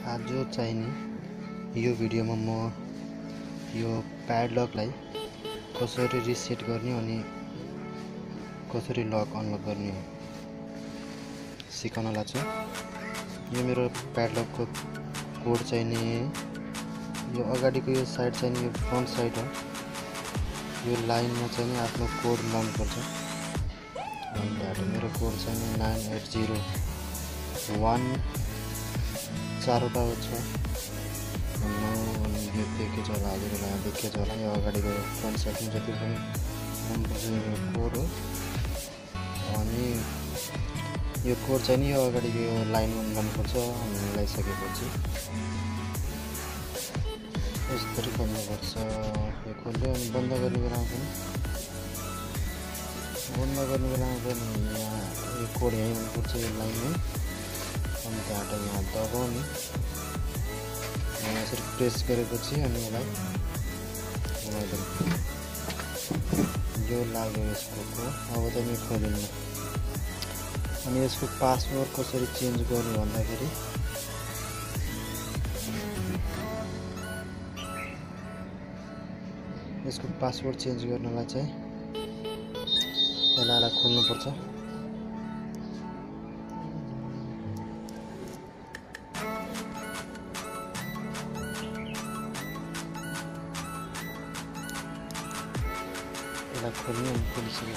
आज चाहिँ नि यो भिडियोमा म यो प्याडलकलाई कसरी रिसेट गर्ने अनि कसरी लक अनलक गर्ने सिकाउन लाग्छु। यो मेरो प्याडलकको कोड चाहिँ नि यो अगाडिको यो साइड चाहिँ नि यो फ्रन्ट साइड हो। यो लाइनमा चाहिँ नि आफ्नो कोड लाउनुपर्छ। अन्त मेरो कोड चाहिँ नि 9801 चारवटा छ। यो देखेछ होला, हजुरहरूलाई देखेछ होला। यो अगाडिको फ्रन्ट साइडमा जति पनि नम्बर यो कोड हो। अनि यो कोड चाहिँ नि यो अगाडिको यो लाइनमा लानुपर्छ। अनि लगाइसकेपछि यसरी खोल्नुपर्छ। यो खोल्यो अनि बन्द गर्ने बेलामा पनि यहाँ यो कोड यहीँ हुनुपर्छ, यो लाइनमै। अनि त्यहाँबाट यहाँ दबाउने, यसरी प्रेस गरेपछि अनि यसलाई यो लाग्यो यसको कोड। अब चाहिँ यो खोलिन्न। अनि यसको पासवर्ड कसरी चेन्ज गर्ने भन्दाखेरि यसको पासवर्ड चेन्ज गर्नलाई चाहिँ यसलाई खोल्नुपर्छ। यसलाई खोल्ने, अनि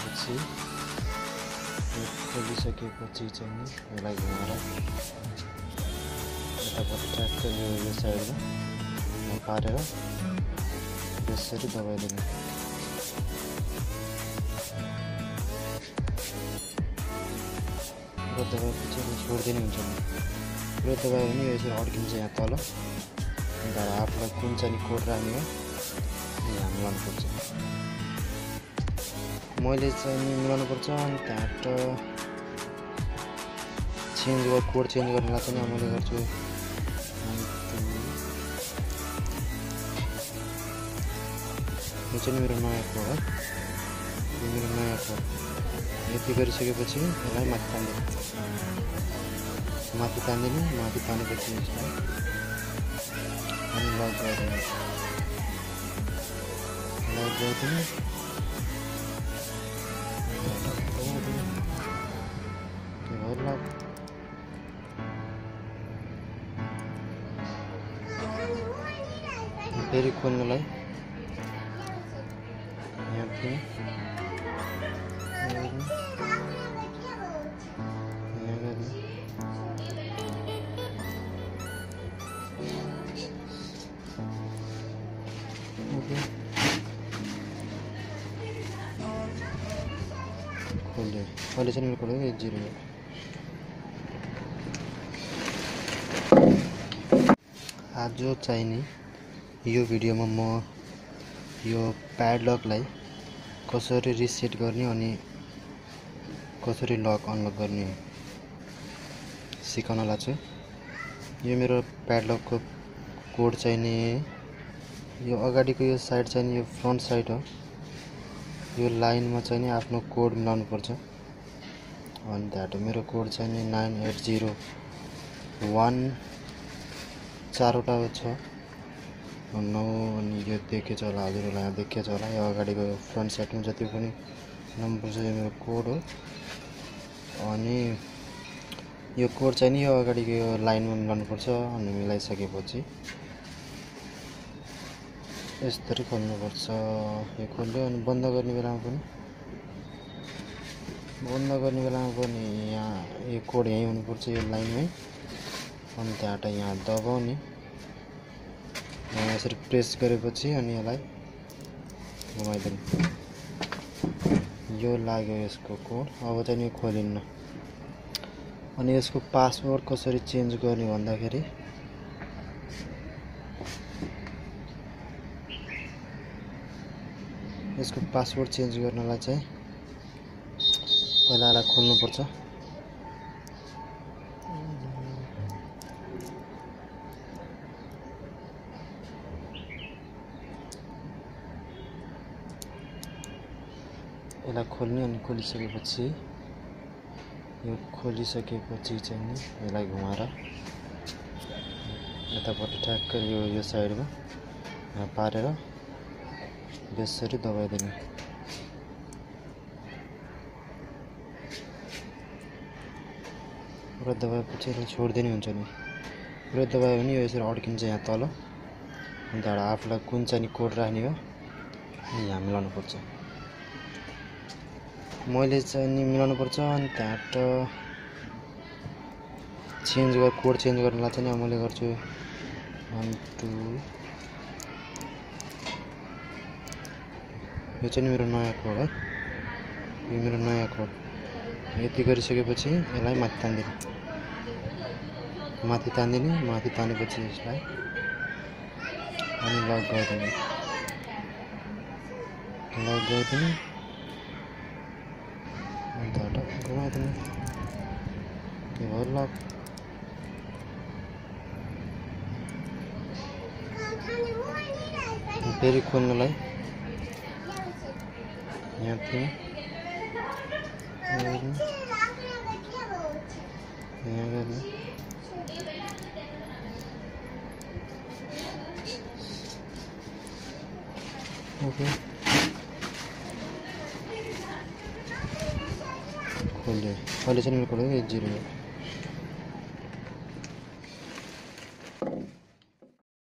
खोलिसकेपछि चाहिँ नि यसलाई घुमाएर यतापट्टि ट्र्याक्ट यो साइडमा पारेर यसरी दबाइदिनु। र दबाएपछि छोडिदिनु हुन्छ। र दबायो भने यो यसरी अड्किन्छ यहाँ तल। अन्त आफूलाई कुन चाहिँ कोड राख्ने हो यहाँ मिलाउनुपर्छ। मैले चाहिँ मिलाउनुपर्छ। अनि त्यहाँबाट चेन्ज कोड चेन्ज गर्नलाई चाहिँ मैले गर्छु। यो चाहिँ मेरो नयाँ कोड हो। यो मेरो नयाँ कोड। यति गरिसकेपछि यसलाई माथि तान्दिनु। माथि तानेपछि यसलाई अनि लक गरिदिनु। फेरि खोल्नलाई यहाँ पनि खोल्यो। अहिले चाहिँ मेरो खोल्यो 0। आज चाहिँ नि यो भिडियोमा म यो प्याडलकलाई कसरी रिसेट गर्ने अनि कसरी लक अनलक गर्ने सिकाउन लाग्छु। यो मेरो प्याडलकको कोड चाहिँ नि यो अगाडिको यो साइड चाहिँ नि यो फ्रन्ट साइड हो। यो लाइनमा चाहिँ नि आफ्नो कोड मिलाउनुपर्छ। अनि त्यहाँबाट मेरो कोड चाहिँ नि 9801 चारवटा छ। अनि यो देखेछ होला, हजुरहरूलाई देखेछ होला। यो अगाडिको फ्रन्ट साइडमा जति पनि नम्बर यो मेरो कोड हो। अनि यो कोड चाहिँ नि यो अगाडिको यो लाइनमा मिलाउनुपर्छ। अनि मिलाइसकेपछि यसरी खोल्नुपर्छ। यो खोल्यो अनि बन्द गर्ने बेलामा पनि यहाँ यो कोड यहीँ हुनुपर्छ, यो लाइनमै। अनि त्यहाँबाट यहाँ दबाउने, यसरी प्रेस गरेपछि अनि यसलाई घुमाइदिनु। यो लाग्यो यसको कोड। अब चाहिँ यो खोलिन्न। अनि यसको पासवर्ड कसरी चेन्ज गर्ने भन्दाखेरि यसको पासवर्ड चेन्ज गर्नलाई चाहिँ पहिला यसलाई खोल्नुपर्छ। यसलाई खोल्ने, अनि खोलिसकेपछि चाहिँ नि यसलाई घुमाएर यतापट्टि ठ्याक्क यो साइडमा पारेर बेसरी दबाइदिने। पुरा दबाएपछि यसलाई छोडिदिने हुन्छ नि। पुरै दबायो भने यो यसरी अड्किन्छ यहाँ तल। अन्त आफूलाई कुन चाहिँ नि कोड राख्ने हो यहाँ मिलाउनु पर्छ। मैले चाहिँ नि मिलाउनु पर्छ। अनि त्यहाँबाट कोड चेन्ज गर्नलाई चाहिँ मैले गर्छु 1 2। यो चाहिँ मेरो नयाँ कोड है। यो मेरो नयाँ कोड। यति गरिसकेपछि यसलाई माथि तान्दिने। माथि तानेपछि यसलाई अनि लक गरिदिने। अन्त घुमाइदिने। यो भयो लक। फेरि खोल्नलाई यहाँ थिएँ यहाँ गर्ने। ओके खोल्यो। अहिले चाहिँ मेरो कोड 0 हो।